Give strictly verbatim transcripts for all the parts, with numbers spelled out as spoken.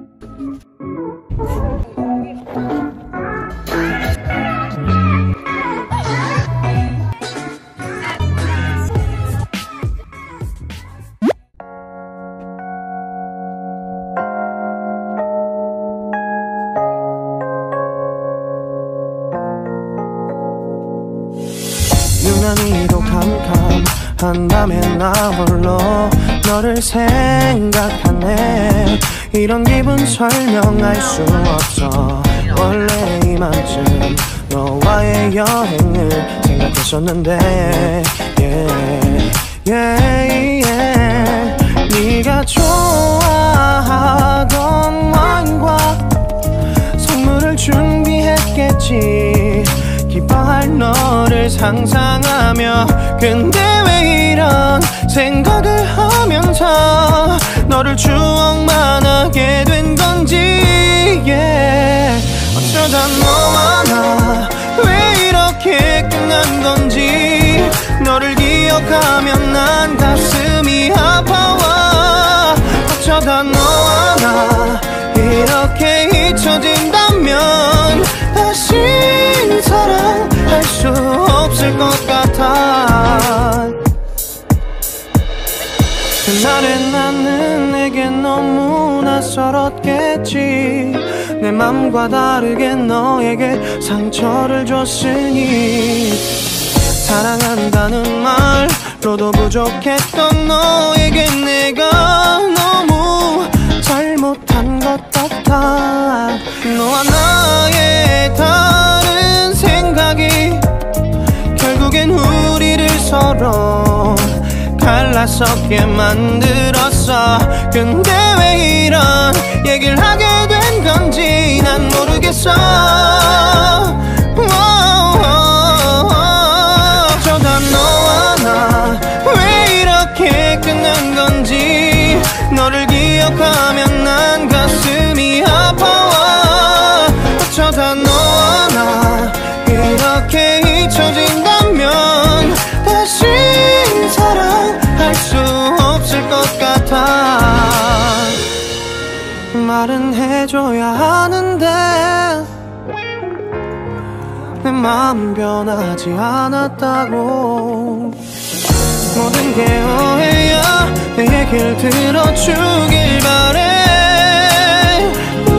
유난히도 캄캄한 밤에 나 홀로 너를 생각하네. 이런 기분 설명할 수 없어. 원래 이만큼 너와의 여행을 생각했었는데 yeah, yeah, yeah. 네가 좋아하던 와인과 선물을 준비했겠지. 기뻐할 너를 상상하며. 근데 왜 이런 생각을 하면서 너를 추억만 하게 된 건지 yeah. 어쩌다 너와 나 왜 이렇게 끝난 건지. 너를 기억하면 난 가슴이 아파와. 어쩌다 너와 나 이렇게 잊혀진다면 다시 사랑할 수 없을 것 같아. 그날의 나는 내게 너무 낯설었겠지. 내 맘과 다르게 너에게 상처를 줬으니. 사랑한다는 말로도 부족했던 너에게 내가 너무 잘못한 것 같아. 너와 나의 다른 생각이 결국엔 우리를 서로 갈라서게 만들었어. 근데 왜 이런 얘기를 하게 된 건지 난 모르겠어. 어쩌다 너와 나 왜 이렇게 끝난 건지. 너를 기억하면 난 가슴이 아파와. 어쩌다 너와 나 이렇게 잊혀진다면 다시 사랑할 수 없을 것 같아. 말은 해줘야 하는데 내 마음 변하지 않았다고. 모든 게 오해야. 내 얘길 들어주길 바래.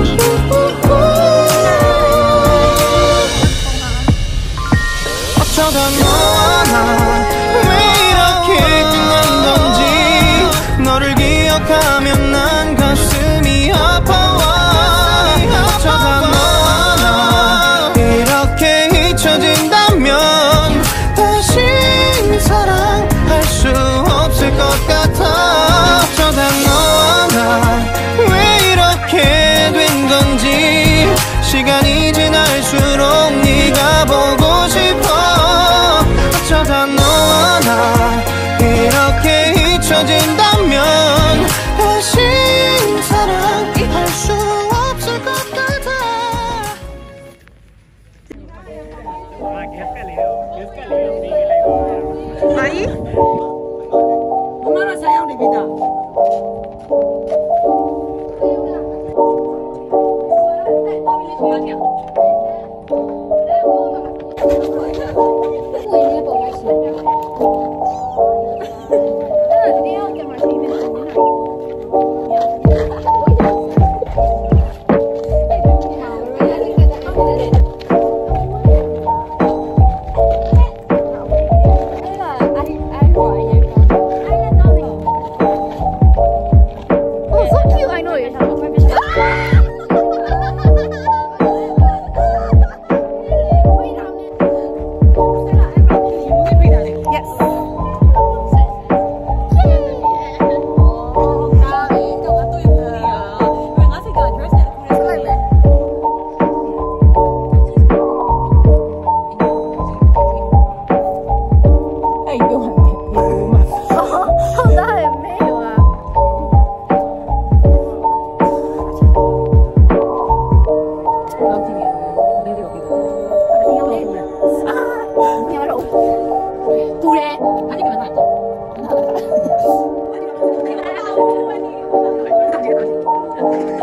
어쩌다 너와 나 왜 이렇게 끝난 건지. 너를 기억하면 난 가슴이 아파와. 어쩌다 너와 나 이렇게 잊혀진다면 다시 사랑할 수 없을 것 같아. 어쩌다 너와 나 왜 이렇게 된 건지. 시간이 지날수록 네가 보고 싶어. 어쩌다 너와 나 이렇게 잊혀진다면 다시 사랑할 수 없을 것 같아. Ahí, hermano, saya udah beda.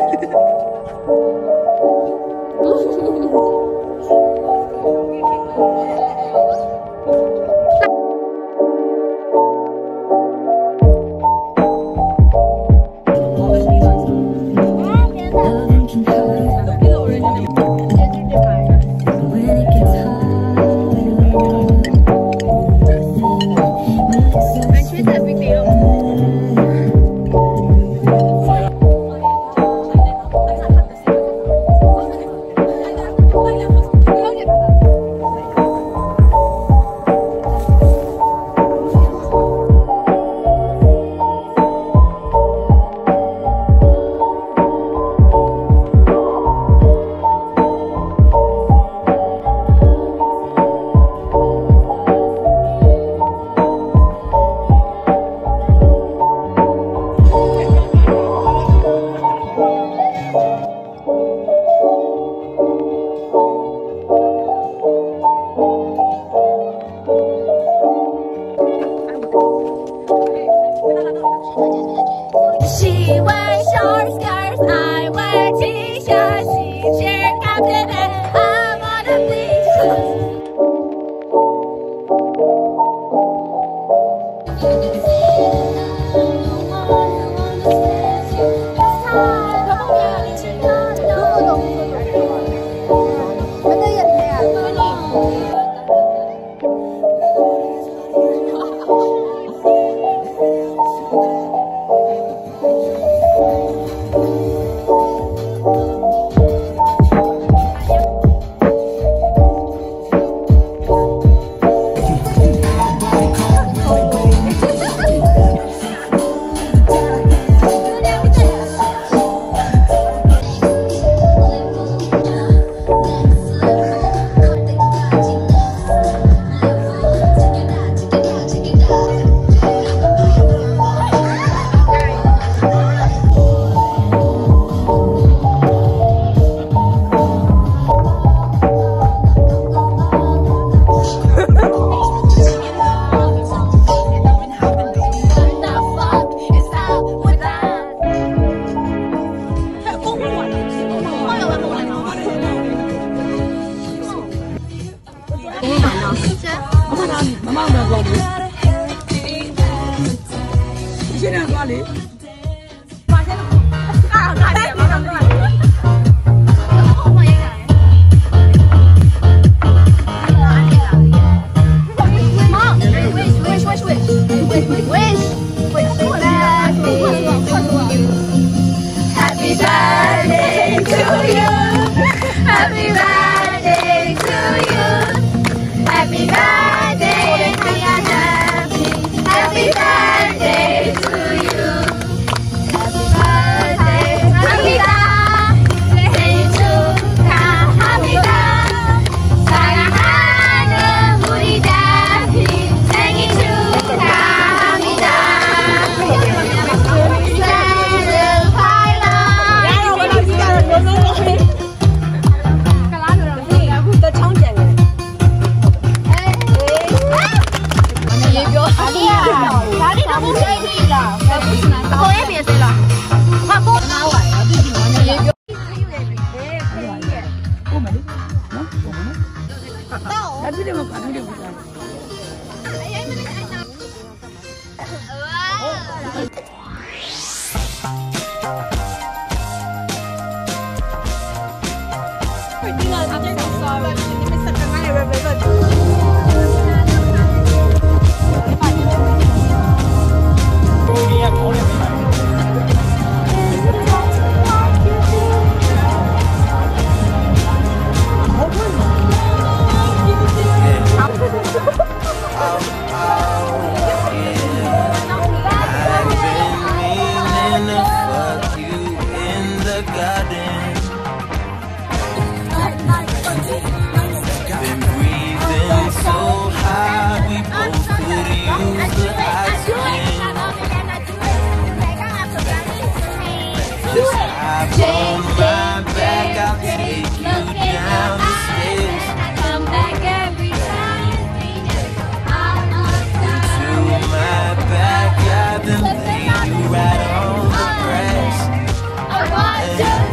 Right on the grass.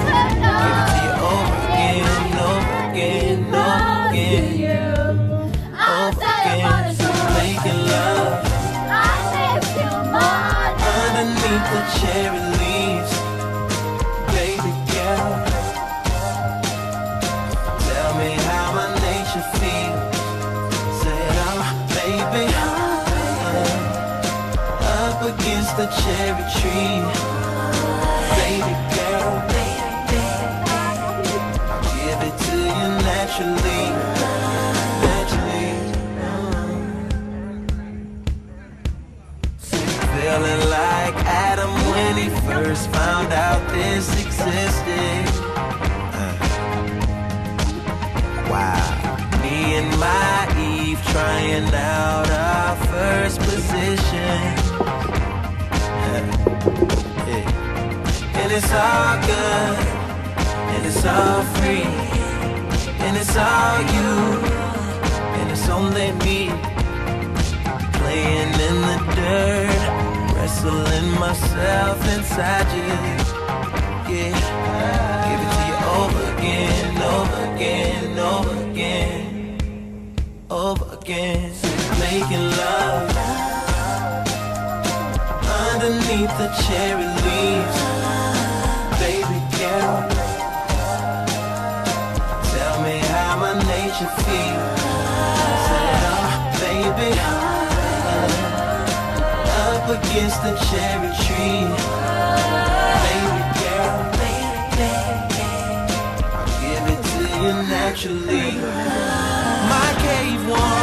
laying out our first position. And it's all good, and it's all free, and it's all you, and it's only me. Playing in the dirt, wrestling myself inside you. Yeah, give it to you over again, over again, over again, over again. Making love underneath the cherry leaves. Baby girl, tell me how my nature feels. Say, oh, baby, up against the cherry tree. Baby girl, I'll give it to you naturally. My cave wall